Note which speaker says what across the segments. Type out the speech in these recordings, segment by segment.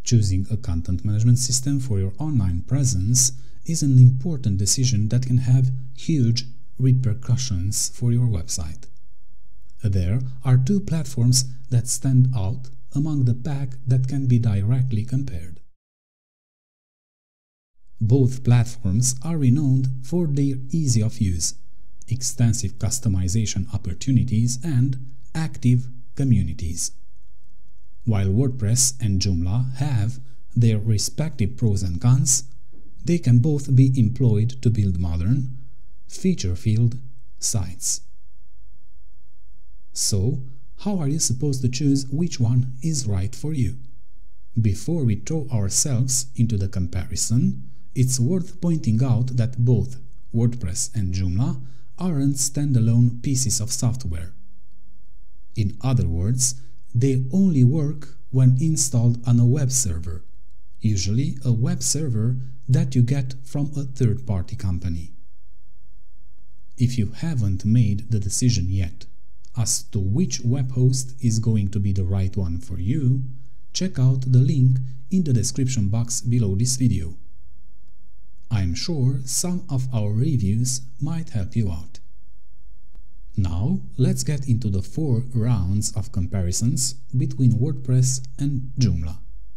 Speaker 1: Choosing a content management system for your online presence is an important decision that can have huge repercussions for your website. There are two platforms that stand out among the pack that can be directly compared. Both platforms are renowned for their ease of use, extensive customization opportunities, and active communities. While WordPress and Joomla have their respective pros and cons, they can both be employed to build modern, feature-filled sites. So, how are you supposed to choose which one is right for you? Before we throw ourselves into the comparison, it's worth pointing out that both WordPress and Joomla aren't standalone pieces of software. In other words, they only work when installed on a web server, usually a web server that you get from a third-party company. If you haven't made the decision yet as to which web host is going to be the right one for you, check out the link in the description box below this video. I'm sure some of our reviews might help you out. Now, let's get into the 4 rounds of comparisons between WordPress and Joomla.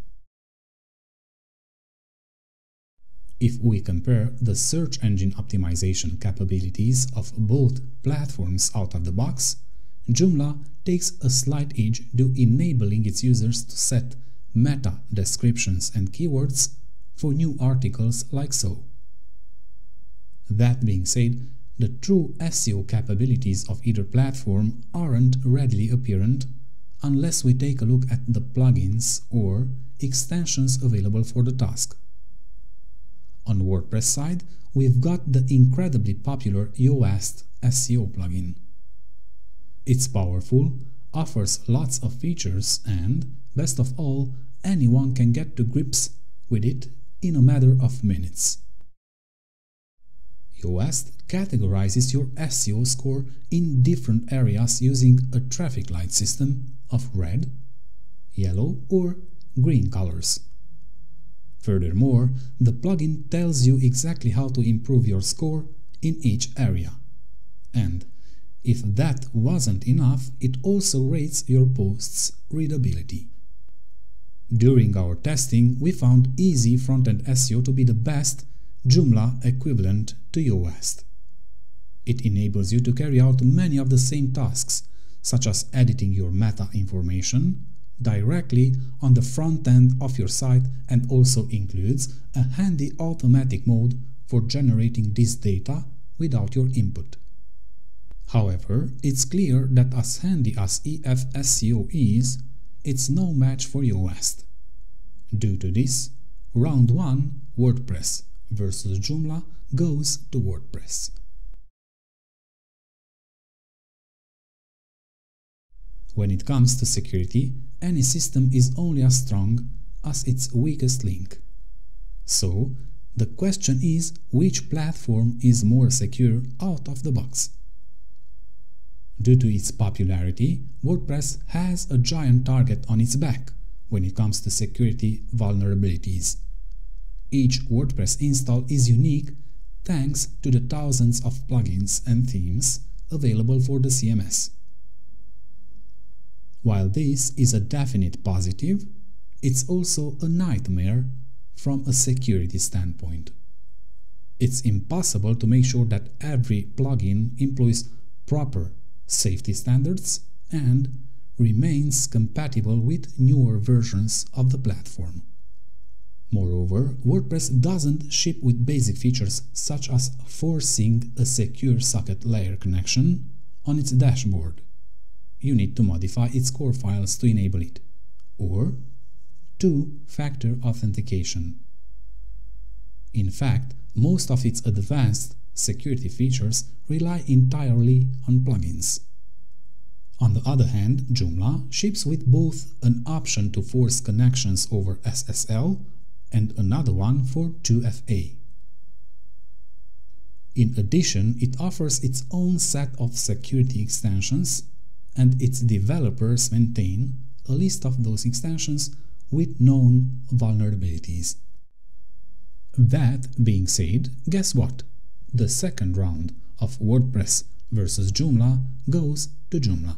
Speaker 1: If we compare the search engine optimization capabilities of both platforms out of the box, Joomla takes a slight edge due enabling its users to set meta descriptions and keywords for new articles like so. That being said, the true SEO capabilities of either platform aren't readily apparent unless we take a look at the plugins or extensions available for the task. On the WordPress side, we've got the incredibly popular Yoast SEO plugin. It's powerful, offers lots of features, and, best of all, anyone can get to grips with it in a matter of minutes. Yoast categorizes your SEO score in different areas using a traffic light system of red, yellow, or green colors. Furthermore, the plugin tells you exactly how to improve your score in each area. And if that wasn't enough, it also rates your post's readability. During our testing, we found easy front-end SEO to be the best Joomla equivalent to Yoast. It enables you to carry out many of the same tasks, such as editing your meta information, directly on the front end of your site, and also includes a handy automatic mode for generating this data without your input. However, it's clear that as handy as EF SEO is, it's no match for Yoast. Due to this, round 1, WordPress versus Joomla, goes to WordPress. When it comes to security, any system is only as strong as its weakest link. So, the question is which platform is more secure out of the box? Due to its popularity, WordPress has a giant target on its back when it comes to security vulnerabilities. Each WordPress install is unique thanks to the thousands of plugins and themes available for the CMS. While this is a definite positive, it's also a nightmare from a security standpoint. It's impossible to make sure that every plugin employs proper safety standards and remains compatible with newer versions of the platform. Moreover, WordPress doesn't ship with basic features such as forcing a secure socket layer connection on its dashboard. You need to modify its core files to enable it, or two-factor authentication. In fact, most of its advanced security features rely entirely on plugins. On the other hand, Joomla ships with both an option to force connections over SSL and another one for 2FA. In addition, it offers its own set of security extensions, and its developers maintain a list of those extensions with known vulnerabilities. That being said, guess what? The second round of WordPress versus Joomla goes to Joomla.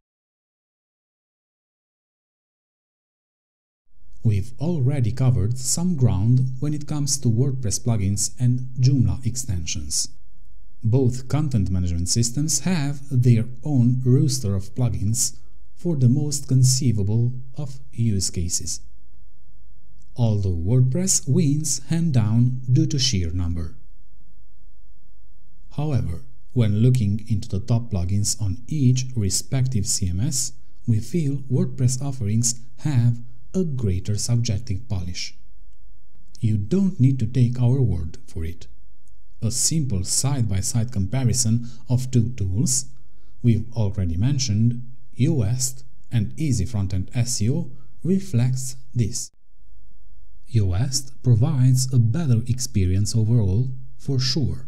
Speaker 1: We've already covered some ground when it comes to WordPress plugins and Joomla extensions. Both content management systems have their own roster of plugins for the most conceivable of use cases. Although WordPress wins hand down due to sheer number. However, when looking into the top plugins on each respective CMS, we feel WordPress offerings have a greater subjective polish. You don't need to take our word for it. A simple side-by-side comparison of two tools we've already mentioned, Yoast and Easy Frontend SEO, reflects this. Yoast provides a better experience overall, for sure.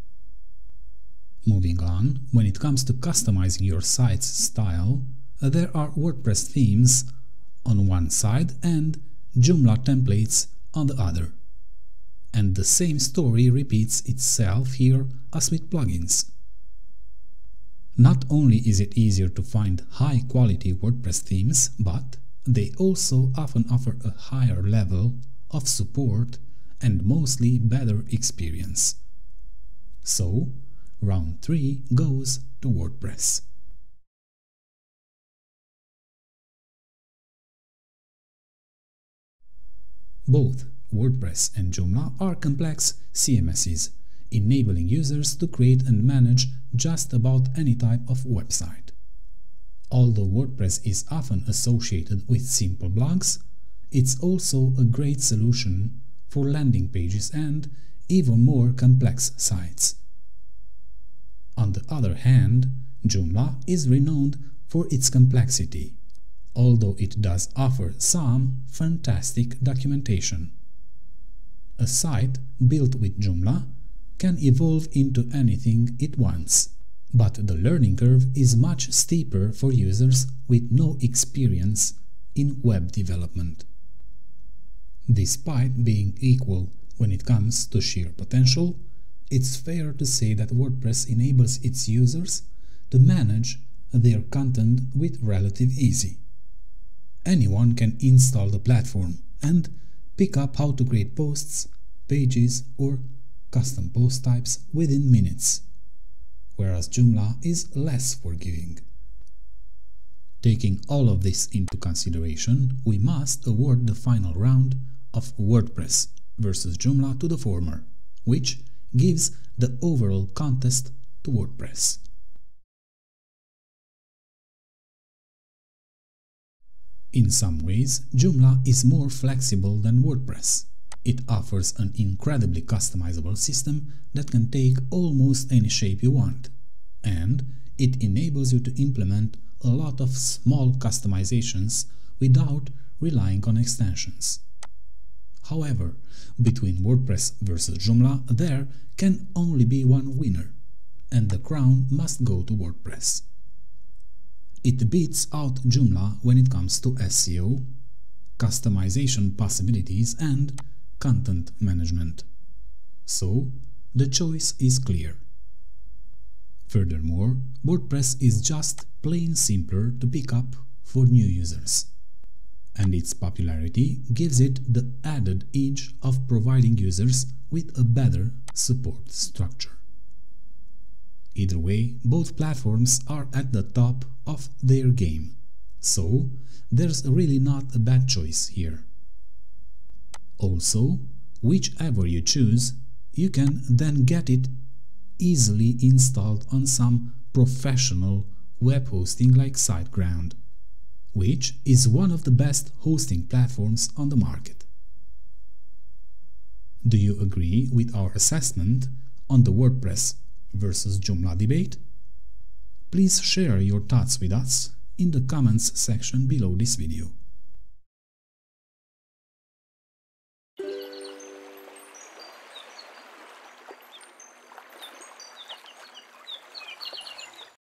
Speaker 1: Moving on, when it comes to customizing your site's style, there are WordPress themes on one side and Joomla templates on the other. And the same story repeats itself here as with plugins. Not only is it easier to find high-quality WordPress themes, but they also often offer a higher level of support and mostly better experience. So, round 3 goes to WordPress. Both WordPress and Joomla are complex CMSs, enabling users to create and manage just about any type of website. Although WordPress is often associated with simple blogs, it's also a great solution for landing pages and even more complex sites. On the other hand, Joomla is renowned for its complexity, although it does offer some fantastic documentation. A site built with Joomla can evolve into anything it wants, but the learning curve is much steeper for users with no experience in web development. Despite being equal when it comes to sheer potential, it's fair to say that WordPress enables its users to manage their content with relative ease. Anyone can install the platform and pick up how to create posts, pages, or custom post types within minutes, whereas Joomla is less forgiving. Taking all of this into consideration, we must award the final round of WordPress versus Joomla to the former, which gives the overall contest to WordPress. In some ways, Joomla is more flexible than WordPress. It offers an incredibly customizable system that can take almost any shape you want, and it enables you to implement a lot of small customizations without relying on extensions. However, between WordPress versus Joomla, there can only be one winner, and the crown must go to WordPress. It beats out Joomla when it comes to SEO, customization possibilities, and content management. So, the choice is clear. Furthermore, WordPress is just plain simpler to pick up for new users, and its popularity gives it the added edge of providing users with a better support structure. Either way, both platforms are at the top of their game, so there's really not a bad choice here. Also, whichever you choose, you can then get it easily installed on some professional web hosting like SiteGround, which is one of the best hosting platforms on the market. Do you agree with our assessment on the WordPress versus Joomla debate? Please share your thoughts with us in the comments section below this video.